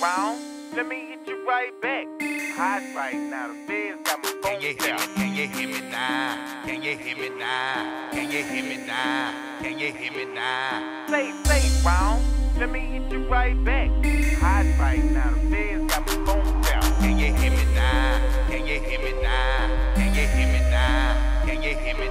round, let me hit you right back. Hot right now, the feds got my phone. Can you hear me now? Can you hear me now? Can you hear me now? Can you hear me now? Say round, let me hit you right back. Hot right now, the feds got my phone down. Can you hear me now? Can you hear me now? Can you hear me now? Can you hear me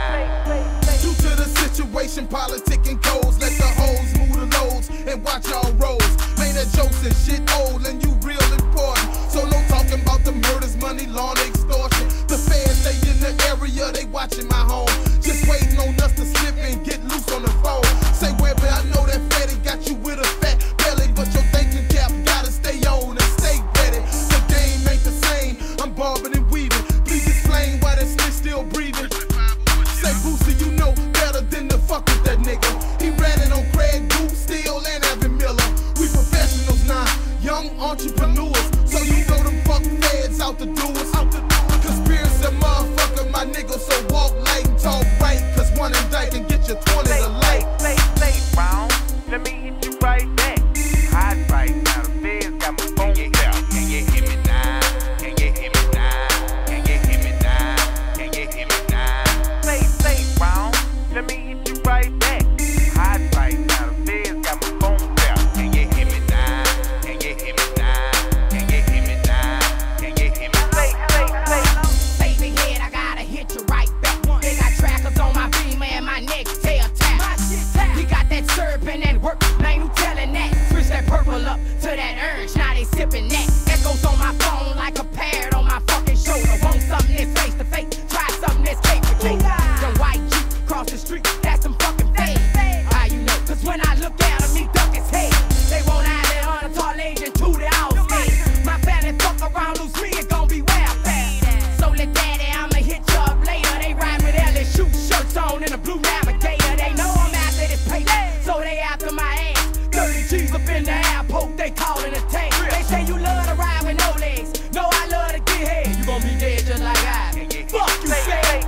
now? Due to the situation, politicking codes, let the hoes move the loads and watch y'all rolls. Man, that jokes and shit old and you real important. So no talking about the murders, money, lawn, extortion. The feds stay in the area, they watching my home. Just waiting on us to slip and get loose on the phone. Say where, but I know that fatty got you with a fat belly, but your thinking cap gotta stay on and stay ready. The game ain't the same, I'm bobbing and weaving. Please explain why that snitch still breathing. Say Boosie, you know better than to fuck with that nigga. He ran it on Craig, Goose, Steele, and Evan Miller. We professionals now, young entrepreneurs. So you know them fuck feds out the doors. Conspiracy motherfucker, my nigga. So walk light and talk right, cause one indict can get you 20 to light. Say round, let me hit you right back. Hot right now, the feds got my phone down. Can you hear me now? Can you hear me now? Can you hear me now? Can you hear me now? Say round, let me hit you right back. Hot right now, the feds got my phone down. Can you hear me now? Can you hear me now? Can you hear me now? Can you hear me now? Baby head, I gotta hit you right back. They got trackers on my beam and my neck tail tap. We got that syrup and that work, man, who telling that? Switch that purple up to that orange, now they sipping that. Echoes on my phone like a parrot on my fucking shoulder. Want something that's face to face, try something that's cake for cake. The white Jeep cross the street, that's some fucking fade. How you know? Cause when I look at them, he duck his head. They won't have it on a tall agent to the outside. My family fuck around, lose me, it gon' be welfare. So let daddy, I'ma hit you up later. They ride with LSU shirts on in a blue navigator. They know I'm after this paper, so they after my ass. 30 G's up in the airport, they callin' a tank. They say you love to ride with no legs. No, I love to get head. You gon' be dead just like I. Fuck you,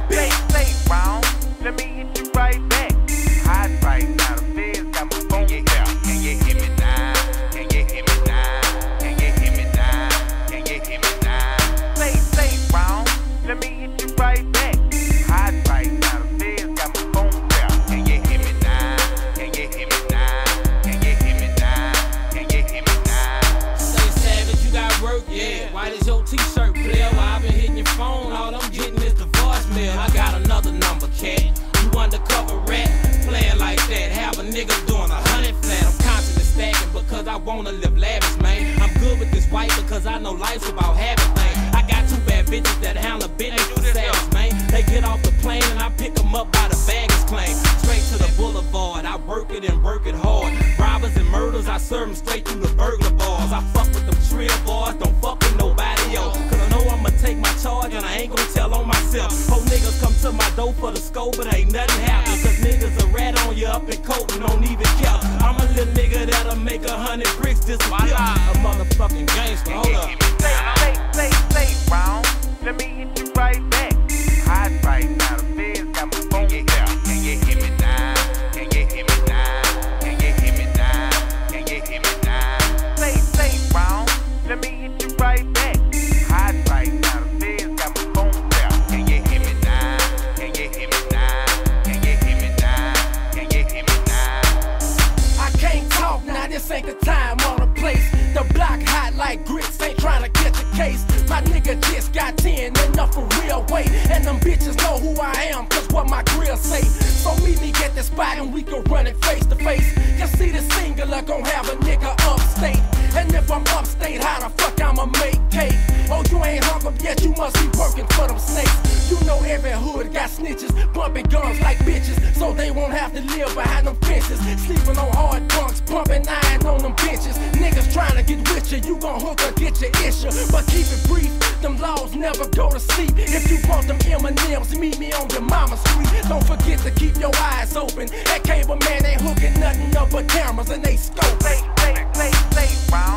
Say round, let me hit you right back. Hot right now, the feds got my phone down. Can you hear me now? Can you hear me now? Can you hear me now? Can you hear me now? Say round, let me hit you right back. Hot right now, the feds got my phone down. Can you hear me now? Can you hear me now? Can you hear me now? Can you hear me now? Say Savage, you got work, yeah. Why does your t-shirt player? While I've been hitting your phone, all I'm getting is the voicemail. I got another number, cat. You undercover rat, playing like that. Have a nigga doing 100 flat. I'm constantly stacking because I wanna live lavish, man. I'm good with this white because I know life's about having things. I got 2 bad bitches that handle business for savage, man. They get off the plane and I pick them up by the baggage claim. Straight to the boulevard, I work it and work it hard. Robbers and murders, I serve them straight through the burglar bars. I fuck with them trill boys, don't fuck with nobody else. Cause I know I'ma take my charge and I ain't gonna tell on myself. Whole niggas come to my door for the scope, but ain't nothing happen. Cause niggas a rat on you up in coat and don't even care. I'm a little nigga that'll make 100 bricks disappear. A motherfucking gangster, hold up. Say round, let me hit you right back. Hot right now, the feds got my phone down. Can you hear me now? Can you hear me now? Can you hear me now? Can you hear me now? Say round, let me hit you right back. Hot right now, the feds got my phone down. Can you hear me now? Can you hear me now? Can you hear me now? Can you hear me now? I can't talk now, this ain't the time or the place. The block hot like grits, ain't trying to catch a case. My nigga just got 10, enough for real weight. And them bitches know who I am, cause what my grill say. So meet me at the spot and we can run it face to face. Just see the singular gon' have a nigga upstate. And if I'm upstate, how the fuck I'ma make cake? Oh, you ain't hung up yet, you must be working for them snakes. You know every hood got snitches, bumping guns like bitches, so they won't have to live behind them fences. Sleeping on hard bunks, pumping iron on them benches. Niggas trying to get with you, you gon' hook or get your issue. But keep it brief, them laws never go to sleep. If you want them M&Ms, meet me on your mama's street. Don't forget to keep your eyes open. That cable man ain't hooking nothing up but cameras and they scope. Say round.